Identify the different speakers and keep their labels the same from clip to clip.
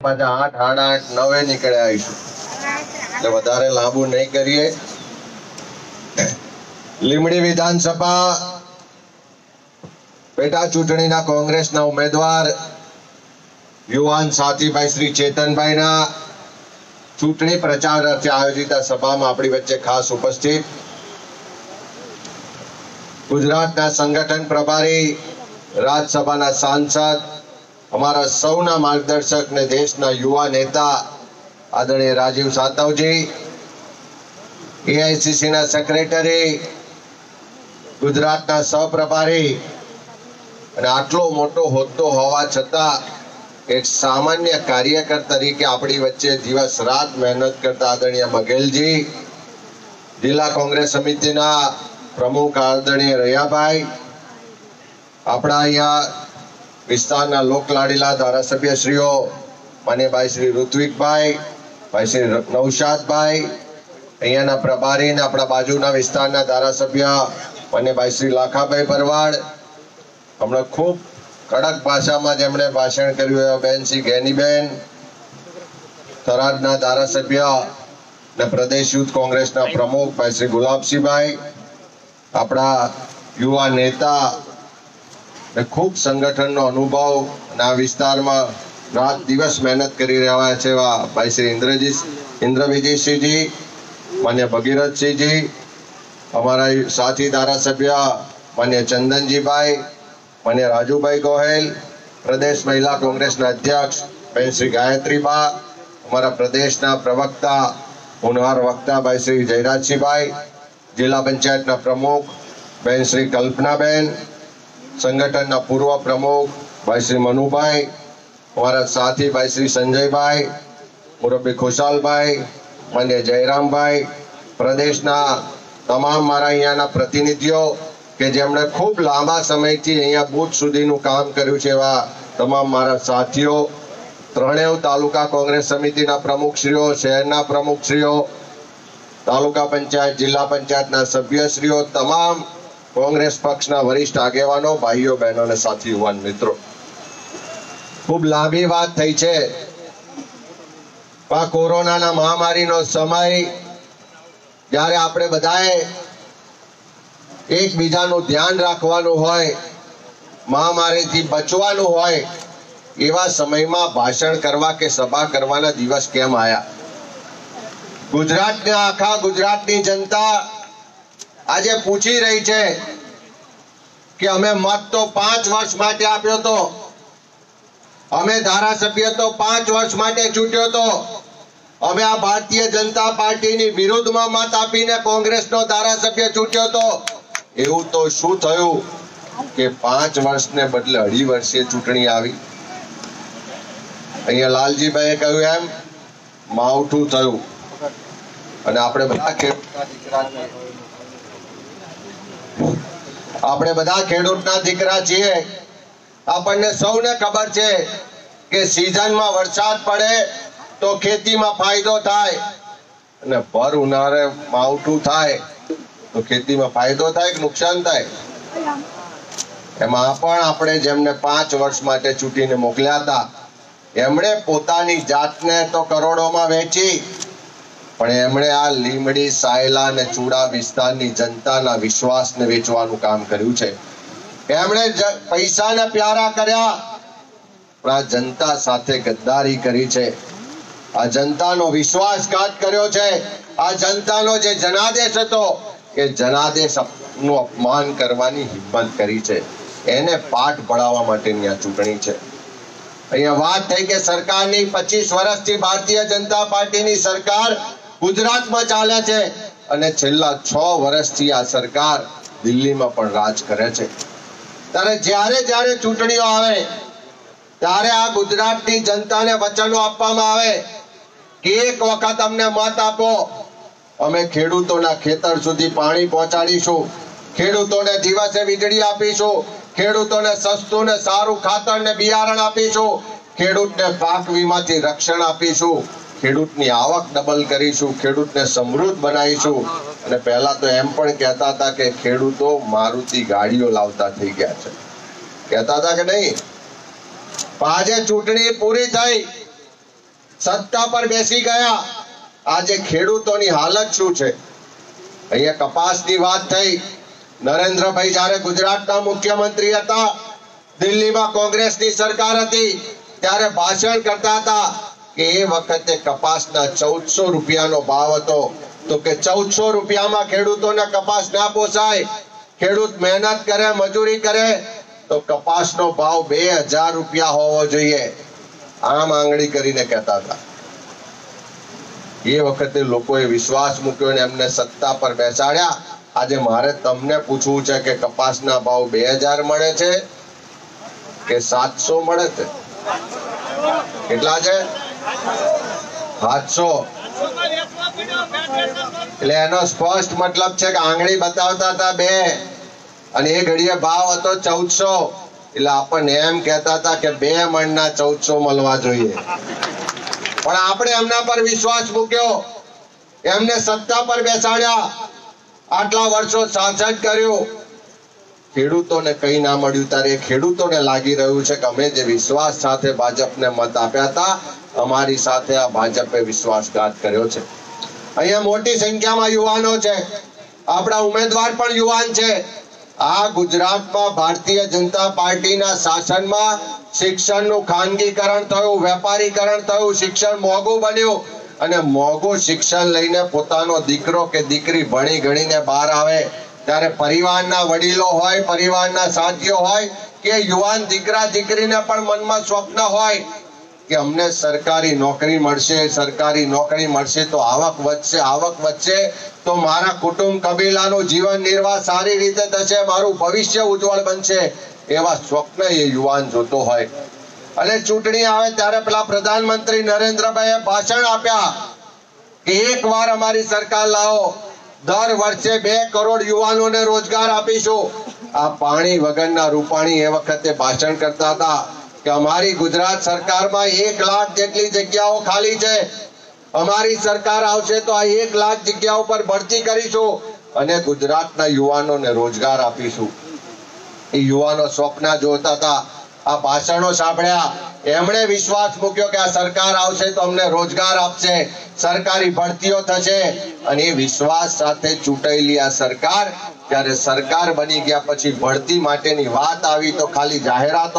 Speaker 1: પાછા 8, 8:30, 9 નીકળ્યા આવીશું એટલે વધારે લાંબુ નહીં કરીએ। લીમડી વિધાનસભા પેટા ચૂંટણીના કોંગ્રેસના ઉમેદવાર યુવાન સાથી શ્રી ચેતનભાઈના ચૂંટણી પ્રચાર અર્થે આયોજિત સભામાં આપણી વચ્ચે ખાસ ઉપસ્થિત ગુજરાતના સંગઠન પ્રભારી, રાજ્યસભાના સાંસદ, हमारा सौना मार्गदर्शक ने देशना युवा नेता आदरणीय राजीव सातवजी, एआईसीसी ना सेक्रेटरी, गुजरातना सहप्रभारी અને આટલો મોટો હોદ્દો હોવા છતાં એક સામાન્ય કાર્યકર તરીકે આપણી વચ્ચે દિવસ રાત મહેનત કરતા આદરણીય બઘેલજી, જિલ્લા કોંગ્રેસ સમિતિના પ્રમુખ આદરણીય રૈયાભાઈ, આપણા અહીંયા વિસ્તારના લોકલાડીલા ધારાસભ્યશ્રીઓ માન્યભાઈ શ્રી ઋત્વિકભાઈ, ભાઈ શ્રી નૌશાદભાઈ, અહીંયાના પ્રભારી ને આપણા બાજુના વિસ્તારના ધારાસભ્ય માન્યભાઈ શ્રી લાખાભાઈ ભરવાડ, હમણાં ખૂબ કડક ભાષામાં જેમણે ભાષણ કર્યું એવા બેન શ્રી ગેનીબેન, થરાદના ધારાસભ્ય ને પ્રદેશ યુથ કોંગ્રેસના પ્રમુખ ભાઈ શ્રી ગુલાબસિંહભાઈ, આપણા યુવા નેતા ને ખૂબ સંગઠનનો અનુભવ અને આ વિસ્તારમાં રાત દિવસ મહેનત કરી રહ્યા છે એવા ભાઈ શ્રી ઇન્દ્રવિજયસિંહજી, માન્ય ભગીરથસિંહજી, અમારા સાથી ધારાસભ્ય માન્ય ચંદનજીભાઈ, માન્ય રાજુભાઈ ગોહેલ, પ્રદેશ મહિલા કોંગ્રેસના અધ્યક્ષ બેન શ્રી ગાયત્રીબા, અમારા પ્રદેશના પ્રવક્તા હોનહાર વક્તા ભાઈ શ્રી જયરાજસિંહભાઈ, જિલ્લા પંચાયતના પ્રમુખ બેન શ્રી કલ્પનાબેન, संगठन पूर्व प्रमुख भाई श्री मनुभाई, हमारा साथी भाई श्री संजयभाई, मुरब्बी खुशाल भाई, मान्य जयराम भाई, प्रदेश तमाम मारा अहींयाना प्रतिनिधिओ के जेमणे खूब लांबा समय थी अहींया बूथ सुधीनुं काम कर्युं छे एवा तमाम मारा साथीओ, त्रणेय तालुका कोंग्रेस समितिना प्रमुखश्रीओ, शहेरना प्रमुखश्रीओ, तालुका पंचायत, जिला पंचायतना सभ्यश्रीओ, तमाम कांग्रेस पक्षना वरिष्ठ आगेवानो, भाईओ बहनों ने साथी युवान मित्रों, खूब लांबी बात थई छे। आ कोरोना महामारीनो समय ज्यारे आपणे बधाए एकबीजानुं ध्यान राखवानुं होय, महामारीथी बचवानुं होय, एवा समयमां भाषण करवा के सभा करवाना दिवस केम आया? गुजरातना आखा गुजरातनी जनता આજે પૂછી રહી છે કે અમે મત તો 5 વર્ષ માટે આપ્યો તો, અમે ધારાસભ્ય તો 5 વર્ષ માટે ચૂંટ્યો તો, અમે આ ભારતીય જનતા પાર્ટીની વિરુદ્ધમાં મત આપીને કોંગ્રેસનો ધારાસભ્ય ચૂંટ્યો તો, એવું તો શું થયું કે 5 વર્ષને બદલે 2.5 વર્ષે ચૂંટણી આવી? અહીંયા લાલજીભાઈએ કહ્યું એમ માવઠું થયું અને આપણે બધા ખેડૂતના દીકરા છીએ। આપણને સૌને ખબર છે કે सीजનમાં વરસાદ પડે તો ખેતીમાં ફાયદો થાય અને ભર ઉનાળે માવઠું થાય તો ખેતીમાં ફાયદો થાય કે નુકસાન થાય? એમાં પણ આપણે જેમને 5 વર્ષ માટે ચૂંટીને મોકલ્યા હતા એમણે પોતાની જાતને તો કરોડોમાં વેચી, પણ એમણે આ લીમડી, સાયલા અને ચૂડા વિસ્તારની જનતાના વિશ્વાસને વેચવાનું કામ કર્યું છે। એમણે પૈસાને પ્યારા કર્યા પણ આ જનતા સાથે ગદ્દારી કરી છે, આ જનતાનો વિશ્વાસઘાત કર્યો છે, આ જનતાનો જે જનાદેશ હતો એ જનાદેશનું અપમાન કરવાની હિંમત કરી છે। એને પાઠ ભણાવવા માટેની આ ચૂંટણી છે। અહીંયા વાત થઈ કે સરકારની 25 વર્ષથી ભારતીય જનતા પાર્ટીની સરકાર गुजरात में चाले छे अने छेल्ला 6 वर्षथी आ सरकार दिल्ली में पण राज करे छे। त्यारे ज्यारे ज्यारे चूंटणीओ आवे त्यारे आ गुजरातनी जनताने वचनो आपवामां आवे के एक वखत अमने मत आपो, अमे खेडूतोना खेतर सुधी पाणी पहोंचाडीशुं, खेडूतोने दिवसे वीजળી આપીશું, ખેડૂતોને સસ્તું ને સારું ખાતર ને બિયારણ આપીશું, ખેડૂતને પાક વીમાથી રક્ષણ આપીશું, ખેડૂતની આવક ડબલ કરીશું, ખેડૂતને સમૃદ્ધ બનાવીશું। અને પહેલા તો એમ પણ કહેતા હતા કે ખેડૂતો મારુતિ ગાડીઓ લાવતા થઈ ગયા છે, કહેતા હતા કે નહીં? આજે ચૂંટણી પૂરી થઈ સત્તા પર બેસી ગયા, આજે ખેડૂતોની હાલત શું છે? અહીંયા કપાસની વાત થઈ. નરેન્દ્રભાઈ જ્યારે ગુજરાતના મુખ્યમંત્રી હતા, દિલ્હીમાં કોંગ્રેસની સરકાર હતી, ત્યારે ભાષણ કરતા હતા કે એ વખતે કપાસના 1400 રૂપિયાનો ભાવ હતો. તો કે 1400 રૂપિયામાં ખેડૂતોને કપાસ ના પોસાય. ખેડૂત મહેનત કરે, મજૂરી કરે તો કપાસનો ભાવ 2000 રૂપિયા હોવો જોઈએ. આમ આંગળી કરીને કહેતા હતા. એ વખતે લોકોએ વિશ્વાસ મૂક્યો ને એમને સત્તા પર બેસાડ્યા. આજે મારે તમને પૂછવું છે કે કપાસના ભાવ 2000 મળે છે કે 700 મળે છે? કેટલા છે? 700. એટલે એનો સ્પષ્ટ મતલબ છે કે આંગળી બતાવતા હતા 2 અને એ ઘડીએ ભાવ હતો 1400. એટલે આપણને એમ કહેતા હતા કે 2 મણના 1400 મળવા જોઈએ. પણ આપણે એમના પર વિશ્વાસ મૂક્યો, એમને સત્તા પર બેસાડ્યા, આટલા વર્ષો શાસન કર્યું, ખેડૂતોને કઈ ના મળ્યું. ત્યારે ખેડૂતોને લાગી રહ્યું છે કે અમે જે વિશ્વાસ સાથે ભાજપને મત આપ્યા હતા, અમારી સાથે આ ભાજપે વિશ્વાસઘાત કર્યો છે. અહીંયા મોટી સંખ્યામાં યુવાનો છે, આપણા ઉમેદવાર પણ યુવાન છે. આ ગુજરાતમાં ભારતીય જનતા પાર્ટીના શાસનમાં શિક્ષણનું ખાનગીકરણ થયું, વેપારીકરણ થયું, શિક્ષણ મોંઘું બન્યું અને મોંઘું શિક્ષણ લઈને પોતાનો દીકરો કે દીકરી ભણી ગણીને બહાર આવે ત્યારે પરિવારના વડીલો હોય, પરિવારના સાથીઓ હોય કે યુવાન દીકરા દીકરીને પણ મનમાં સ્વપ્ન હોય કે અમને સરકારી નોકરી મળશે, સરકારી નોકરી મળશે તો આવક વધશે તો મારા કુટુંબ કબીલાનું જીવન નિર્વાહ સારી રીતે થશે, મારું ભવિષ્ય ઉજ્જવળ બનશે. એવા સ્વપ્ન એ યુવાન જોતો હોય. અને ચૂંટણી આવે ત્યારે પેલા પ્રધાનમંત્રી નરેન્દ્રભાઈએ ભાષણ આપ્યા કે એકવાર અમારી સરકાર લાવો, દર વર્ષે 2 કરોડ યુવાનોને રોજગાર આપીશું. આ પાણી વગરના રૂપાણી એ વખતે ભાષણ કરતા હતા કે અમારી ગુજરાત સરકારમાં 1 લાખ જેટલી જગ્યાઓ ખાલી છે, અમારી સરકાર આવશે તો આ 1 લાખ જગ્યાઓ પર ભરતી કરીશું અને ગુજરાતના યુવાનોને રોજગાર આપીશું. એ યુવાનો સ્વપ્ન જોતા હતા. આ ભાષણો સાંભળ્યા, એમણે વિશ્વાસ મૂક્યો કે આ સરકાર આવશે તો અમને રોજગાર આપશે, સરકારી ભરતીઓ થશે. અને એ વિશ્વાસ સાથે ચૂંટાયેલી આ સરકાર જ્યારે સરકાર બની ગયા પછી ભરતી માટેની વાત આવી તો ખાલી જાહેરાત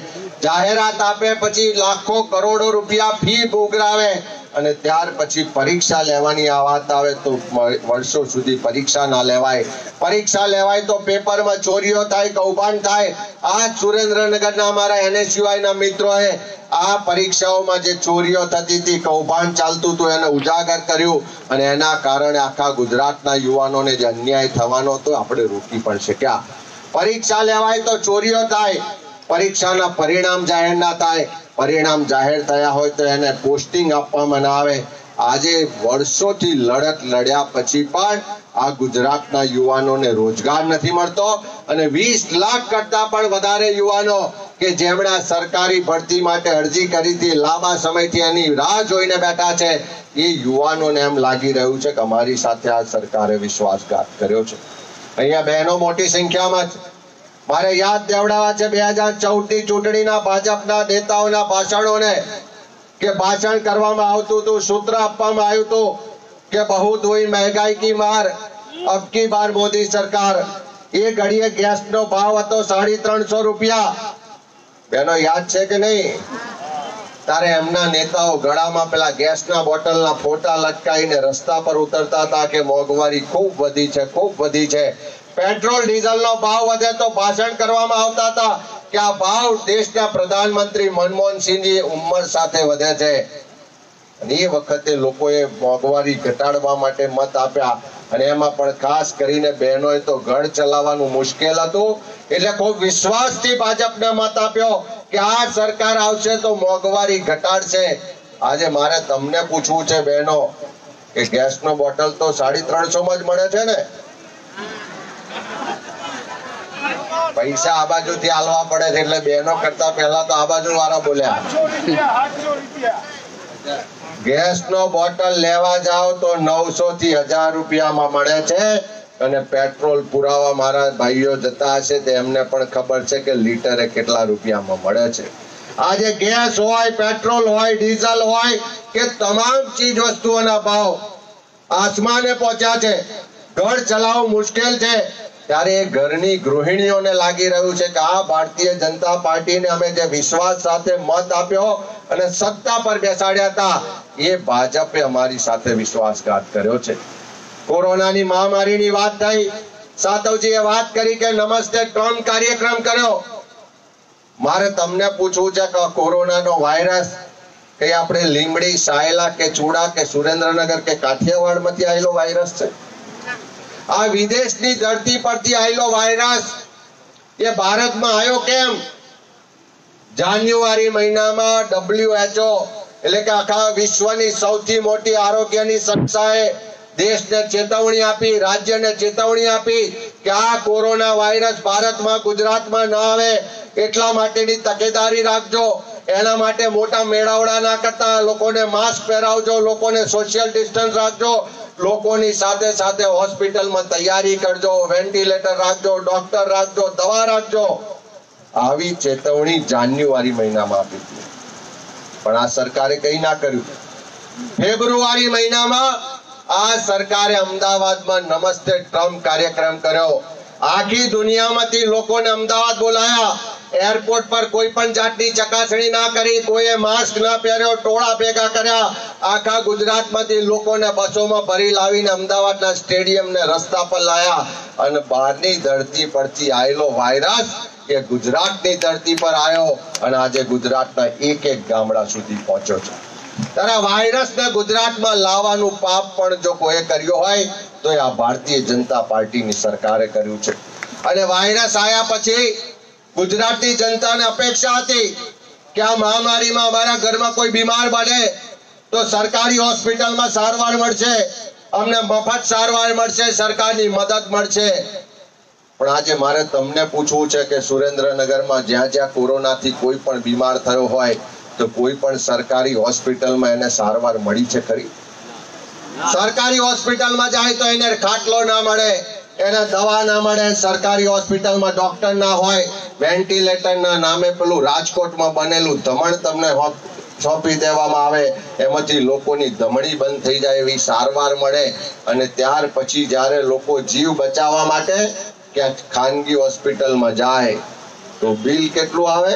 Speaker 1: આપે, પછી લાખો કરોડો રૂપિયા ફી ઉઘરાવે અને ત્યાર પછી પરીક્ષા લેવાની આ વાત આવે તો વર્ષો સુધી પરીક્ષા ના લેવાય. પરીક્ષા લેવાય તો પેપરમાં ચોરીઓ થાય, કૌભાંડ થાય. આ સુરેન્દ્રનગરના અમારા NSUI ના મિત્રોએ આ પરીક્ષાઓમાં જે ચોરીઓ થતી હતી, કૌભાંડ ચાલતું હતું એને ઉજાગર કર્યું અને એના કારણે આખા ગુજરાતના યુવાનોને જે અન્યાય થવાનો હતો આપણે રોકી પણ શક્યા. પરીક્ષા લેવાય તો ચોરીઓ થાય, પરીક્ષાના પરિણામ જાહેર ના થાય, પરિણામ જાહેર થયા હોય તો એને પોસ્ટિંગ આપવામાં ના આવે. આજે વર્ષોથી લડત લડ્યા પછી પણ આ ગુજરાતના યુવાનોને રોજગાર નથી મળતો અને 20 લાખ કરતા પણ વધારે યુવાનો કે જેમણે સરકારી ભરતી માટે અરજી કરી હતી, લાંબા સમયથી એની રાહ જોઈને બેઠા છે, એ યુવાનોને એમ લાગી રહ્યું છે કે અમારી સાથે આ સરકારે વિશ્વાસઘાત કર્યો છે. અહીંયા બહેનો મોટી સંખ્યામાં છે. મારે યાદ દેવડાવવા છે 2014ની ચૂંટણીના ભાજપના નેતાઓના ભાષણોને કે ભાષણ કરવામાં આવતું હતું, સૂત્ર આપવામાં આવ્યું હતું કે बहुत हुई महंगाई की मार, अब की बार मोदी सरकार. એ ઘડીએ ગેસનો ભાવ હતો 350 રૂપિયા. બેનો યાદ છે કે નહીં? તારે એમના નેતાઓ ગળામાં પેલા ગેસના બોટલના ફોટા લટકાઈને રસ્તા પર ઉતરતા હતા કે મોંઘવારી ખૂબ વધી છે. પેટ્રોલ ડીઝલનો ભાવ વધે તો ભાષણ કરવામાં આવતા હતા કે આ ભાવ દેશના પ્રધાનમંત્રી મનમોહનસિંહની ઉંમર સાથે વધે છે. અને એ વખતે લોકોએ મોંઘવારી ઘટાડવા માટે મત આપ્યા અને એમાં પણ ખાસ કરીને બહેનોએ તો ઘર ચલાવવાનું મુશ્કેલ હતું એટલે ખૂબ વિશ્વાસથી ભાજપને મત આપ્યો કે આ સરકાર આવશે તો મોંઘવારી ઘટાડશે. આજે મારે તમને પૂછવું છે બહેનો કે ગેસનો બોટલ તો 350 જ મળે છે ને? પૈસા આ બાજુથી આલવા પડે છે એટલે બહેનો કરતા પહેલા તો આ બાજુ વાળા બોલ્યા. ગેસનો બોટલ લેવા જાઓ તો 900 થી 1000 રૂપિયામાં મળે છે અને પેટ્રોલ પુરાવા મારા ભાઈઓ જતા હશે તો એમને પણ ખબર છે કે લીટરે કેટલા રૂપિયામાં મળે છે. આજે ગેસ હોય, પેટ્રોલ હોય, ડીઝલ હોય કે તમામ ચીજ વસ્તુઓના ભાવ આસમાને પહોંચ્યા છે, ઘર ચલાવવું મુશ્કેલ છે, ત્યારે એ ઘરની ગૃહિણીઓને લાગી રહ્યું છે કે આ ભારતીય જનતા પાર્ટીને અમે જે વિશ્વાસ સાથે મત આપ્યો અને સત્તા પર બેસાડ્યા હતા, એ ભાજપે અમારી સાથે વિશ્વાસઘાત કર્યો છે. કોરોનાની મહામારીની વાત થઈ, સાતવજીએ વાત કરી કે નમસ્તે ટ્રમ્પ કાર્યક્રમ કર્યો. મારે તમને પૂછવું છે કે કોરોનાનો વાયરસ કે આપણે લીમડી, સાયલા કે ચૂડા કે સુરેન્દ્રનગર કે કાઠિયાવાડમાંથી આવેલો વાયરસ છે? આ વિદેશની ધરતી પરથી આવેલો વાયરસ એ ભારતમાં આવ્યો કેમ? જાન્યુઆરી મહિનામાં WHO એટલે કે આખા વિશ્વની સૌથી મોટી આરોગ્યની સંસ્થાએ દેશને ચેતવણી આપી, રાજ્યને ચેતવણી આપી કે આ કોરોના વાયરસ ભારતમાં, ગુજરાતમાં ન આવે એટલા માટેની તકેદારી રાખજો. એના માટે મોટા મેળાવડા ના કરતા, લોકોને માસ્ક પહેરાવજો, લોકોને સોશિયલ ડિસ્ટન્સ રાખજો, લોકોની સાથે સાથે હોસ્પિટલમાં તૈયારી કરજો, વેન્ટિલેટર રાખજો, ડોક્ટર રાખજો, દવા રાખજો. આવી ચેતવણી જાન્યુઆરી મહિનામાં આપી હતી, પણ આ સરકારે કંઈ ના કર્યું. ફેબ્રુઆરી મહિનામાં આ સરકારે અમદાવાદમાં નમસ્તે ટ્રમ્પ કાર્યક્રમ કર્યો. આખી દુનિયામાંથી લોકોને અમદાવાદ બોલાયા. એરપોર્ટ પર કોઈ પણ જાતની ચકાસણી ના કરી, કોઈએ માસ્ક ના પહેર્યો, ટોળા ભેગા કર્યા. આખા ગુજરાતમાંથી લોકોને બસોમાં ભરી લાવીને અમદાવાદના સ્ટેડિયમને રસ્તા પર લાયા અને બહારની ધરતી પરથી આવેલો વાયરસ એ ગુજરાતની ધરતી પર આવ્યો અને આજે ગુજરાતના એક એક ગામડા સુધી પહોંચ્યો છે. ત્યારે વાયરસને ગુજરાતમાં લાવવાનું પાપ પણ જો કોઈ કર્યો હોય તો એ આ ભારતીય જનતા પાર્ટીની સરકારે કર્યું છે. અને વાયરસ આવ્યા પછી ગુજરાતની જનતાને અપેક્ષા હતી કે આ મહામારીમાં અમારા ઘરમાં કોઈ બીમાર બને તો સરકારી હોસ્પિટલમાં સારવાર મળશે, અમને મફત સારવાર મળશે, સરકારની મદદ મળશે. પણ આજે મારે તમને પૂછવું છે કે સુરેન્દ્રનગરમાં જ્યાં જ્યાં કોરોનાથી કોઈ પણ બીમાર થયો હોય તો કોઈ પણ સરકારી હોસ્પિટલમાં એને સારવાર મળી છે ખરી? સરકારી હોસ્પિટલમાં જાય તો એને ખાટલો ના મળે, એને દવા ના મળે, સરકારી હોસ્પિટલમાં ડોક્ટર ના હોય, વેન્ટિલેટરના નામે પેલું રાજકોટમાં બનેલું ધમણ તમને સોંપી દેવામાં આવે, એમાંથી લોકોની ધમણી બંધ થઈ જાય એવી સારવાર મળે. અને ત્યાર પછી જ્યારે લોકો જીવ બચાવવા માટે ક્યાંક ખાનગી હોસ્પિટલમાં જાય તો બિલ કેટલું આવે?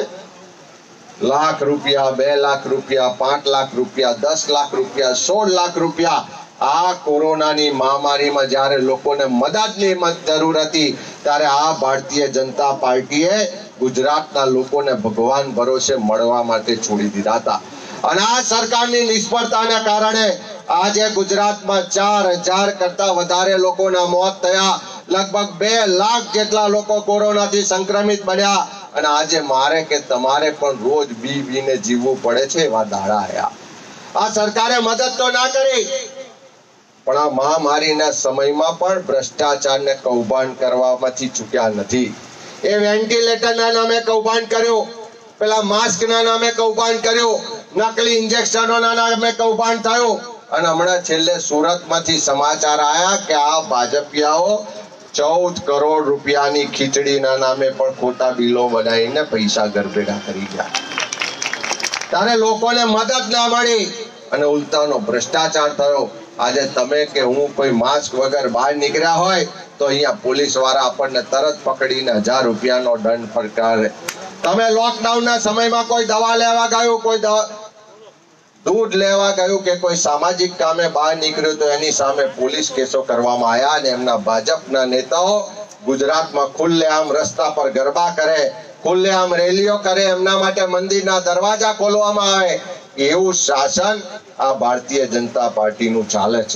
Speaker 1: લાખ રૂપિયા, 2 લાખ રૂપિયા, 5 લાખ રૂપિયા, 10 લાખ રૂપિયા, 16 લાખ રૂપિયા. આ કોરોનાની મહામારીમાં જ્યારે લોકોને મદદની જરૂર હતી ત્યારે આ ભારતીય જનતા પાર્ટીએ ગુજરાતના લોકોને ભગવાન ભરોસે મળવા માટે છોડી દીધા હતા. અને આ સરકારની નિષ્ફળતાના કારણે આજે ગુજરાતમાં 4000 કરતા વધારે લોકોના મોત થયા, લગભગ 2 લાખ જેટલા લોકો કોરોનાથી સંક્રમિત બન્યા. અને આજે મારે કે તમારે પણ રોજ બીને જીવવું પડે છે એવા દાડા આવ્યા. આ સરકારે મદદ તો ના કરી, પણ આ મહામારીના સમયમાં પણ ભ્રષ્ટાચારને કૌભાંડ કરવામાંથી ચૂક્યા નથી. એ વેન્ટિલેટરના નામે કૌભાંડ કર્યું, પેલા માસ્કના નામે કૌભાંડ કર્યું, નકલી ઇન્જેક્શનોના નામે કૌભાંડ થયું. અને હમણાં છેલ્લે સુરતમાંથી સમાચાર આવ્યા કે આ ભાજપિયાઓ 14 કરોડ રૂપિયાની ખીચડીના નામે પણ ખોટા બિલો બનાવીને પૈસા ઘર ભેગા કરી ગયા. ત્યારે લોકોને મદદ ના મળી અને ઉલટાનો ભ્રષ્ટાચાર થયો. આજે તમે કે હું કોઈ માસ્ક વગર બહાર નીકળ્યા હોય તો અહીંયા પોલીસ વાળા આપણને તરત પકડીને 1000 રૂપિયાનો દંડ ફટકારે. તમે લોકડાઉનના સમયમાં કોઈ દવા લેવા ગયું, કોઈ દૂધ લેવા ગયું કે કોઈ સામાજિક કામે બહાર નીકળ્યું તો એની સામે પોલીસ કેસો કરવામાં આવ્યા. અને એમના ભાજપના નેતાઓ ગુજરાતમાં ખુલ્લેઆમ રસ્તા પર ગરબા કરે, ખુલ્લેઆમ રેલીઓ કરે, એમના માટે મંદિરના દરવાજા ખોલવામાં આવે. એવું શાસન આ ભારતીય જનતા પાર્ટીનું ચાલે છે.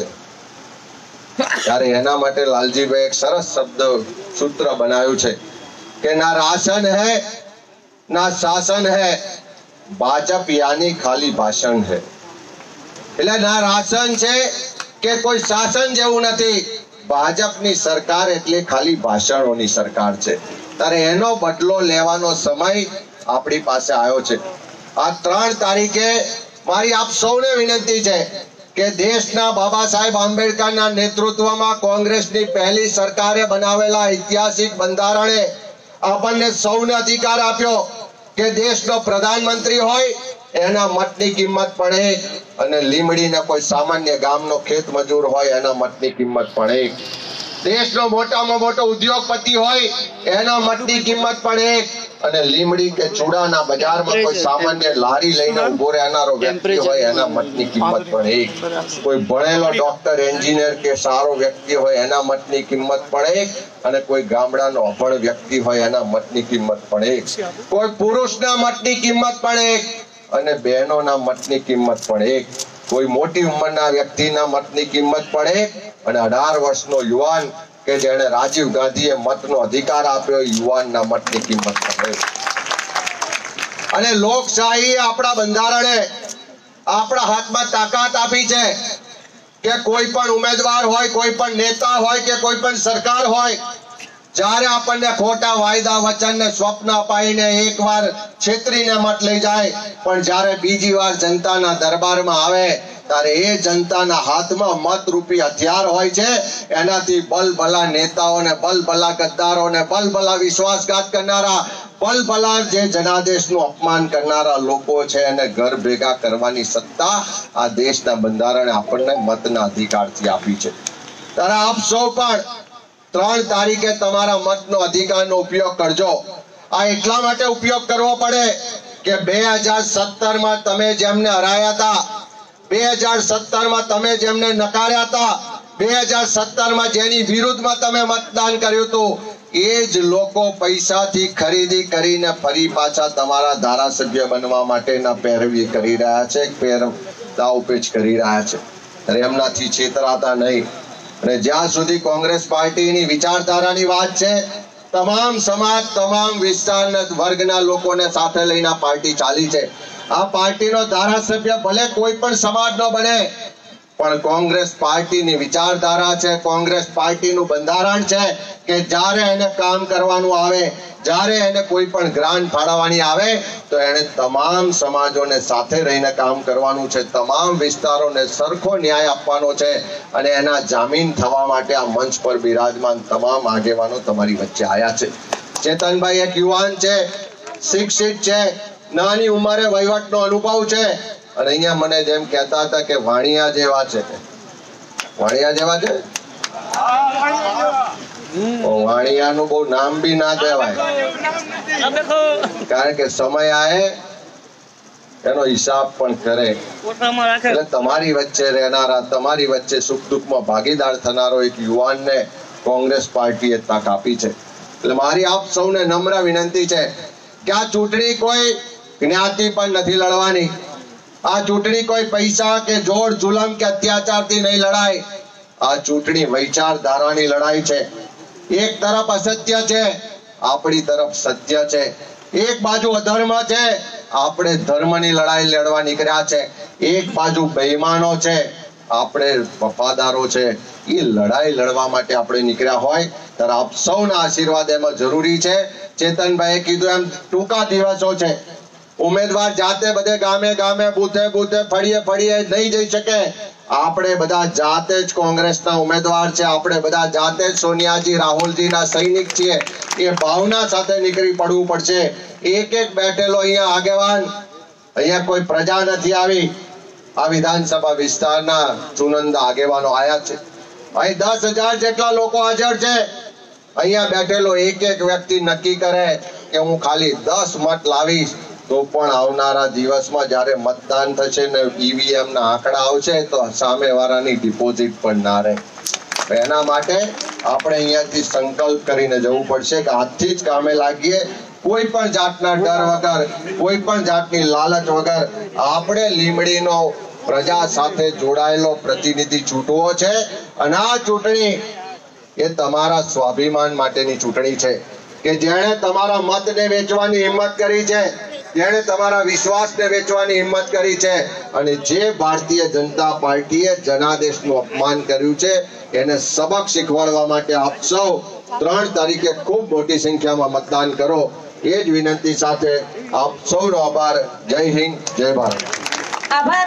Speaker 1: ત્યારે એના માટે લાલજીભાઈ એક સરસ સૂત્ર બનાવ્યું છે કે ના રાશન હૈ ના શાસન હૈ, ભાજપ યાની ખાલી ભાષણ હૈ. એટલે ના રાશન છે કે કોઈ શાસન જેવું નથી, ભાજપની સરકાર એટલે ખાલી ભાષણોની સરકાર છે. ત્યારે એનો બદલો લેવાનો સમય આપણી પાસે આવ્યો છે. આ 3 તારીખે મારી આપ સૌને વિનંતી છે કે દેશના બાબા સાહેબ આંબેડકરના નેતૃત્વમાં કોંગ્રેસની પહેલી સરકારે બનાવેલા ઐતિહાસિક બંધારણે આપણને સૌને અધિકાર આપ્યો કે દેશનો પ્રધાનમંત્રી હોય એના મતની કિંમત પણ એક, અને લીમડીના કોઈ સામાન્ય ગામનો ખેત મજૂર હોય એના મતની કિંમત પણ એક, દેશનો મોટામાં મોટો ઉદ્યોગપતિ હોય એના મતની કિંમત પણ એક, અને લીમડી કે ચૂડાના બજારમાં કોઈ સામાન્ય લારી લઈને ઉભો રહેનારો વ્યક્તિ હોય એના મતની કિંમત પણ એક, કોઈ ભણેલો ડોક્ટર એન્જિનિયર કે સારો વ્યક્તિ હોય એના મતની કિંમત પણ એક, અને કોઈ ગામડાનો અભણ વ્યક્તિ હોય એના મતની કિંમત પણ એક, કોઈ પુરુષના મતની કિંમત પણ એક, અને બહેનોના મતની કિંમત પણ એક, કોઈ મોટી ઉંમરના વ્યક્તિના મતની કિંમત પણ એક, અને 18 વર્ષનો યુવાન કે જેને રાજીવ ગાંધીએ મતનો અધિકાર આપ્યો યુવાનના મતની કિંમત પણ એક. અને લોકશાહી આપણા બંધારણે આપણા હાથમાં તાકાત આપી છે કે કોઈ પણ ઉમેદવાર હોય, કોઈ પણ નેતા હોય કે કોઈ પણ સરકાર હોય, જ્યારે આપણને ખોટા વાયદા વચન ને સ્વપ્ન અપાઈને એકવાર છેતરીને મત લઈ જાય, પણ જ્યારે બીજી વાર જનતાના દરબારમાં આવે ત્યારે એ જનતાના હાથમાં મતરૂપી હથિયાર હોય છે. એનાથી બલભલા નેતાઓને, બલભલા ગદ્દારોને, બલભલા વિશ્વાસઘાત કરનારા, બલભલા જે જનાદેશનું અપમાન કરનારા લોકો છે એને ઘર ભેગા કરવાની સત્તા આ દેશના બંધારણે આપણને મતના અધિકારથી આપી છે. ત્યારે આપ સૌ પણ 3 તારીખે તમારા મતનો અધિકારનો ઉપયોગ કરજો. આ એટલા માટે ઉપયોગ કરવો પડે કે 2017 માં તમે જેમને હરાયા હતા, 2017 માં તમે જેમને નકાર્યા હતા, 2017 માં જેની વિરુદ્ધમાં તમે મતદાન કર્યું હતું, એ જ લોકો પૈસાથી ખરીદી કરીને ફરી પાછા તમારા ધારાસભ્ય બનવા માટેના પેરવી કરી રહ્યા છે, દાવપેચ કરી રહ્યા છે. એમનાથી છેતરાતા નહીં. અને જ્યાં સુધી કોંગ્રેસ પાર્ટીની વિચારધારાની વાત છે, તમામ સમાજ, તમામ વિસ્તારના વર્ગના લોકોને સાથે લઈને પાર્ટી ચાલી છે. આ પાર્ટીનો ધારાસભ્ય ભલે કોઈ પણ સમાજનો બને, પણ કોંગ્રેસ પાર્ટીની વિચારધારા છે, કોંગ્રેસ પાર્ટીનું બંધારણ છે કે જ્યારે એને કામ કરવાનું આવે, જ્યારે એને કોઈ પણ ગ્રાન્ટ ફાળવવાની આવે તો એને તમામ સમાજોને સાથે રહીને કામ કરવાનું છે, તમામ વિસ્તારોને સરખો ન્યાય આપવાનો છે. અને એના જામીન થવા માટે આ મંચ પર બિરાજમાન તમામ આગેવાનો તમારી વચ્ચે આવ્યા છે. ચેતનભાઈ એક યુવાન છે, શિક્ષિત છે, નાની ઉંમરે વહીવટનો અનુભવ છે, અને અહીંયા મને જેમ કહેતા હતા કે વાણિયા જેવા છે. વાણિયા જેવા છે? વાણિયાનું બહુ નામ બી ના કહેવાય, કારણ કે સમય આવે એનો હિસાબ પણ કરે. એટલે તમારી વચ્ચે રહેનારા, તમારી વચ્ચે સુખ દુઃખમાં ભાગીદાર થનારો એક યુવાનને કોંગ્રેસ પાર્ટીએ તક આપી છે. એટલે મારી આપ સૌને નમ્ર વિનંતી છે કે આ ચૂંટણી કોઈ જ્ઞાતિ પણ નથી લડવાની. આ ચૂંટણી કોઈ પૈસા કે જોર જુલમ કે અત્યાચારથી નહીં લડાય. આ ચૂંટણી વિચારધારાની લડાઈ છે. એક તરફ અસત્ય છે, આપણી તરફ સત્ય છે. એક બાજુ અધર્મ છે, આપણે ધર્મની લડાઈ લડવા નીકળ્યા છે. એક બાજુ બેઈમાનો છે, આપણે વફાદારો છે. એ લડાઈ લડવા માટે આપણે નીકળ્યા હોય ત્યારે આપ સૌના આશીર્વાદ એમાં જરૂરી છે. ચેતનભાઈએ કીધું એમ ટૂંકા દિવસો છે. ઉમેદવાર જાતે બધે ગામે ગામે, બુથે બુથે, ફળીએ ફળીએ નહીં જઈ શકે. આપણે બધા જાતે જ કોંગ્રેસના ઉમેદવાર છે. આપણે બધા જાતે જ સોનિયાજી, રાહુલજીના સૈનિક છીએ. એ ભાવના સાથે નીકળી પડવું પડશે. એક એક બેઠેલો અહીંયા આગેવાન, અહીંયા કોઈ પ્રજા નથી આવી. આ વિધાનસભા વિસ્તારના ચુનંદા આગેવાનો આયા છે. અહીં 10,000 જેટલા લોકો હાજર છે. અહીંયા બેઠેલો એક એક વ્યક્તિ નક્કી કરે કે હું ખાલી 10 મત લાવીશ, તો પણ આવનારા દિવસમાં જ્યારે મતદાન થશે ને ઈવીએમ ના આંકડા આવશે તો સામેવાળાની ડિપોઝિટ પણ ના રહે. એના માટે આપણે અહીંયાથી સંકલ્પ કરીને જવું પડશે કે આજથી જ કામે લાગીએ. કોઈ પણ જાતના ડર વગર, કોઈ પણ જાતની લાલચ વગર આપણે લીમડીનો પ્રજા સાથે જોડાયેલો પ્રતિનિધિ ચૂંટવો છે. અને આ ચૂંટણી એ તમારા સ્વાભિમાન માટેની ચૂંટણી છે કે જેણે તમારા મતને વેચવાની હિંમત કરી છે, જેણે તમારા વિશ્વાસને વેચવાની હિંમત કરી છે. અને જે ભારતીય જનતા પાર્ટીએ જનાદેશનું અપમાન કર્યું છે એને સબક શીખવાડવા માટે આપ સૌ 3 તારીખે ખૂબ મોટી સંખ્યામાં મતદાન કરો. એ જ વિનંતી સાથે આપ સૌનો આભાર. જય હિન્દ, જય ભારત.